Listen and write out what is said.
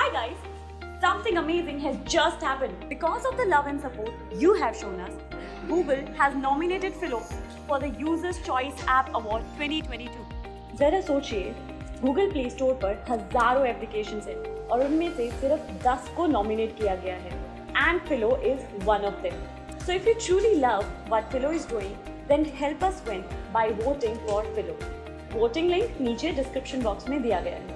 Hi guys! Something amazing has just happened. Because of the love and support you have shown us, Google has nominated Filo for the User's Choice App Award 2022. जरा सोचिए, Google Play Store पर हजारों applications हैं और उनमें से सिर्फ 10 को नॉमिनेट किया गया है and Filo is one of them. So if you truly love what Filo is doing, then help us win by voting for Filo. Voting link नीचे डिस्क्रिप्शन बॉक्स में दिया गया है.